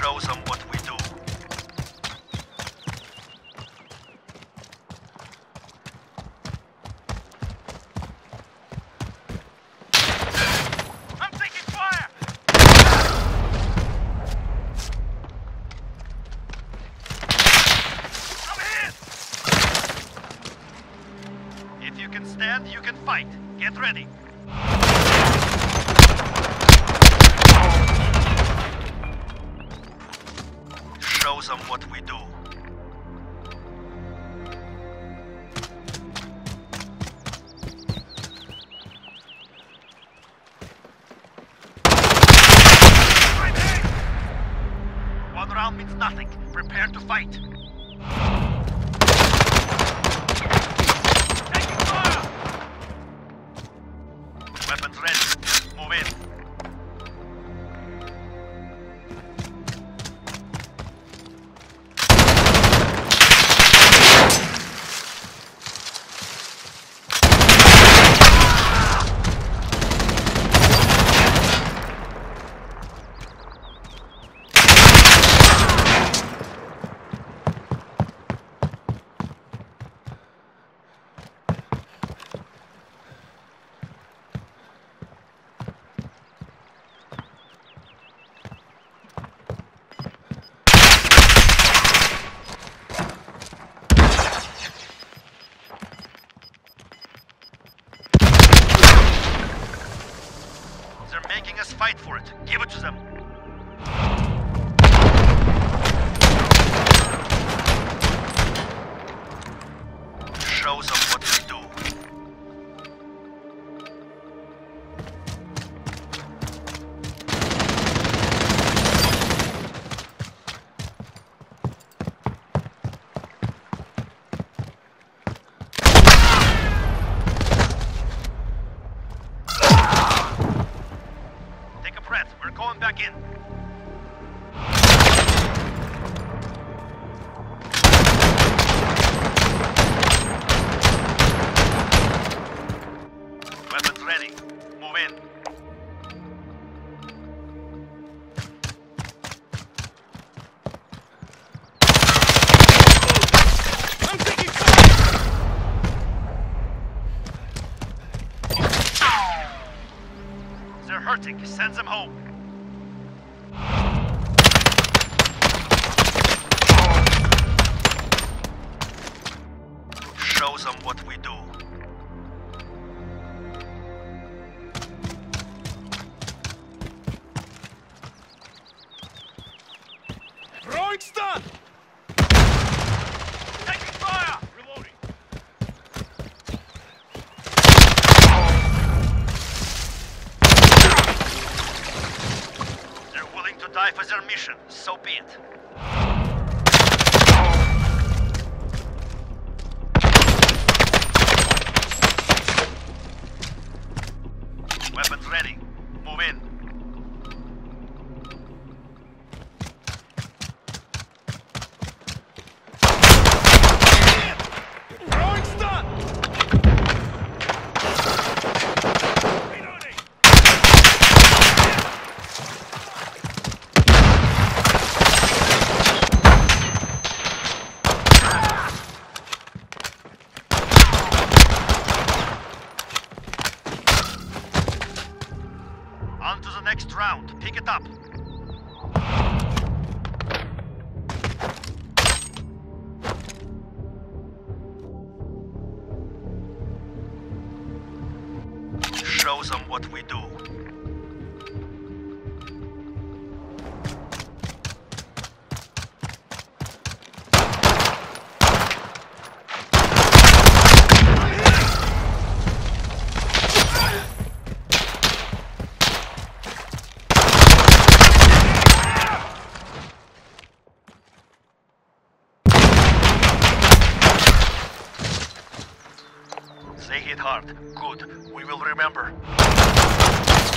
Show them what we do. I'm taking fire! I'm hit! If you can stand, you can fight. Get ready. Show them what we do. One round means nothing. Prepare to fight. Taking fire! Weapons ready. Move in. They're making us fight for it. Give it to them. Show them what we do. Take a breath. We're going back in. Weapons ready. Move in. I'm taking fire! They're hurting. Send them home. Show them what we do. Throwing stun! Taking fire! Reloading. They're willing to die for their mission, so be it. Weapons ready. Move in. Throwing stun! Reloading! On to the next round. Pick it up. Show them what we do. They hit hard. Good. We will remember.